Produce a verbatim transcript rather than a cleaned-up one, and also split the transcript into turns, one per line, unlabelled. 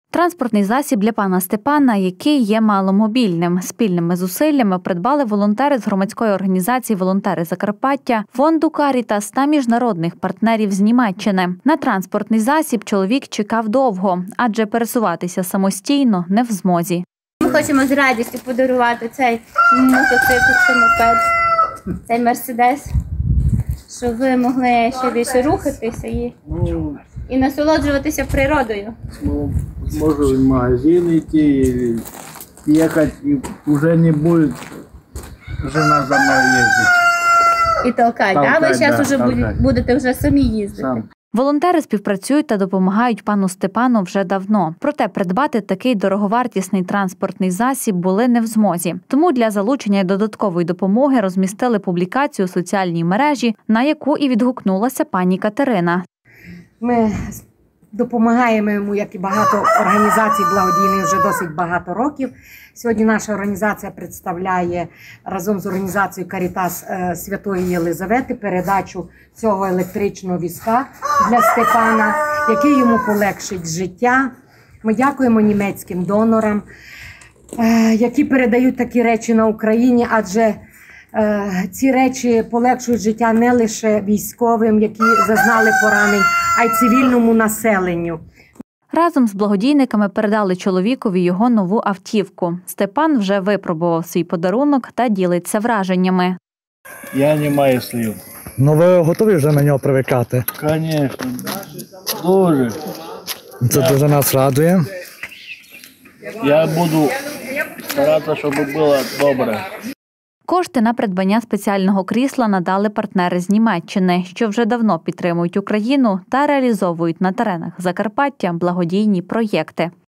Транспортний засіб для пана Степана, який є маломобільним. Спільними зусиллями придбали волонтери з громадської організації «Волонтери Закарпаття», фонду «Карітас» та міжнародних партнерів з Німеччини. На транспортний засіб чоловік чекав довго, адже пересуватися самостійно не в змозі.
Ми хочемо з радістю подарувати цей мотоцикл, цей мопед, цей мерседес, щоб ви могли ще більше рухатися і, і насолоджуватися природою.
Ну, можу в магазин йти, їхати, і вже не буде жена за мною їздити.
І толкати, так? Ви зараз вже
толкать.
будете вже самі їздити.
Сам.
Волонтери співпрацюють та допомагають пану Степану вже давно. Проте придбати такий дороговартісний транспортний засіб були не в змозі. Тому для залучення додаткової допомоги розмістили публікацію у соціальній мережі, на яку і відгукнулася пані Катерина.
Ми допомагаємо йому, як і багато організацій благодійних, вже досить багато років. Сьогодні наша організація представляє разом з організацією «Карітас» Святої Єлизавети передачу цього електричного візка для Степана, який йому полегшить життя. Ми дякуємо німецьким донорам, які передають такі речі на Україні, адже ці речі полегшують життя не лише військовим, які зазнали поранень, а й цивільному населенню.
Разом з благодійниками передали чоловікові його нову автівку. Степан вже випробував свій подарунок та ділиться враженнями.
Я не маю слів.
Ну ви готові вже на нього привикати?
Звісно, дуже.
Це
Я...
дуже нас радує.
Я буду старатися, щоб було добре.
Кошти на придбання спеціального крісла надали партнери з Німеччини, що вже давно підтримують Україну та реалізовують на теренах Закарпаття благодійні проєкти.